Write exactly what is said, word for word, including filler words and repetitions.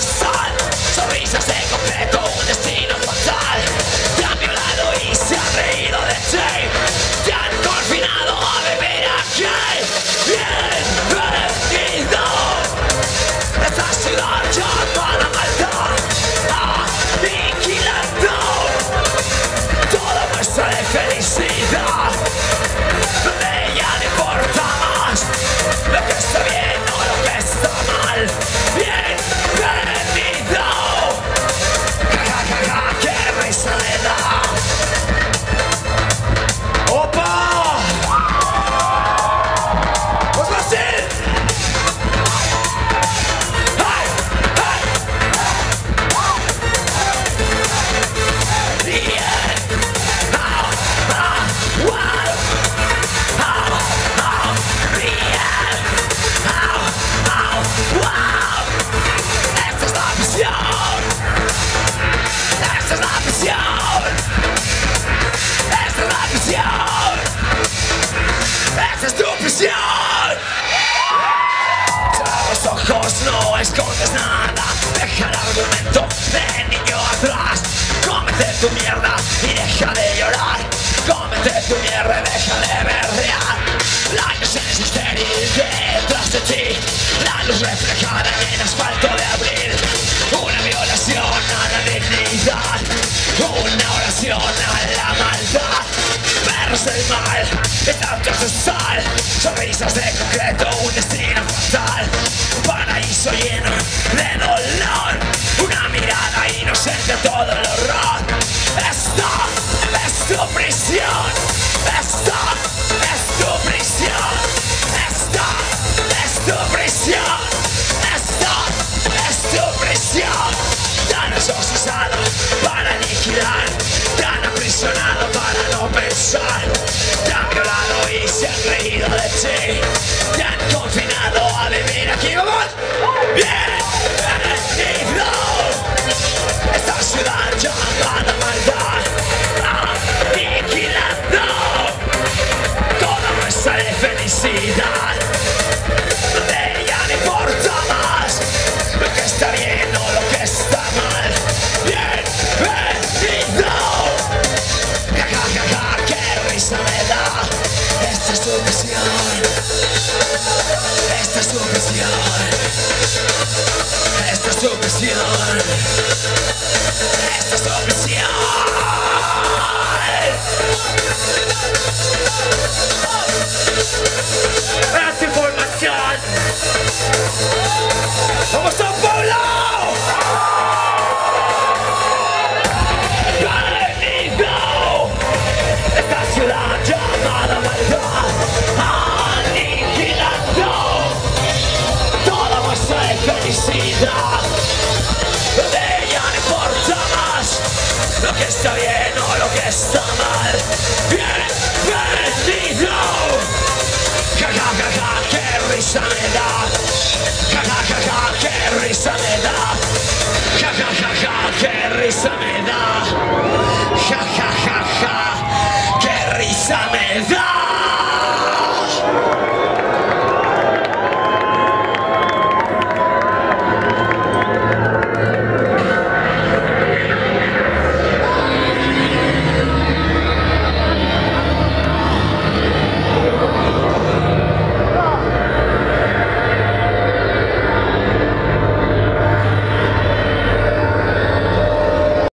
sal. Sonrisas de concreto, un destino fatal. Te han violado y se han reído de ti. Te han confinado a vivir aquí. Bienvenido a esta ciudad llamada maldad. Aniquilando toda muestra de felicidad. Donde ya no importa más lo que está bien o lo que está mal. Bienvenido. Ja, ja, ja, ja, qué risa le da. ¡Opa! ¡Pues va a ser! ¡Hey! ¡Hey! Bien. ¡Au! ¡Au! ¡Wow! ¡Au! ¡Au! Bien. ¡Au! ¡Au! ¡Wow! ¡Esta es la prisión! ¡Esta es la prisión! ¡Esta es la prisión! ¡Esta es tu prisión! Cierra los ojos, no escondes nada. Deja el argumento de niño atrás. Cómete tu mierda y deja de llorar. Cómete tu mierda y deja de berrear. La inocencia estéril detrás de ti. La luz reflejada en asfalto de abril. Una violación a la dignidad. Una oración a la maldad. Perros del mal, estatuas de sal. Sonrisas de concreto, un destino fatal. Un paraíso lleno de dolor. Una mirada inocente a todo el horror. Esta es tu prisión. Esta es tu prisión. Esta es tu prisión. Esta es tu prisión. Te han exorcizado para aniquilar. Te han aprisionado para no pensar. Te han violado y se han reído de ti. Te han confinado a vivir aquí. ¡Vamos! ¡Bienvenido! Esta ciudad llamada maldad. Aniquilando toda muestra de felicidad. Donde ya no importa más lo que está bien o lo que está mal. Bienvenido. Ja, ja, ja, ja, qué risa me da. Esta es tu prisión. Esta es tu prisión. Esta es tu prisión. Esta es tu prisión. ¡Más información! ¡Vamos a Paulo! ¡Bienvenido! Esta ciudad llamada maldad. Aniquilando toda muestra de felicidad. Donde ya no importa más lo que está bien o lo que está mal. Bienvenido. Ja, ja, ja, ja, qué risa me da. Ja, ja, ja, ja, qué risa me da. Ja, ja, ja, ja, qué risa me da.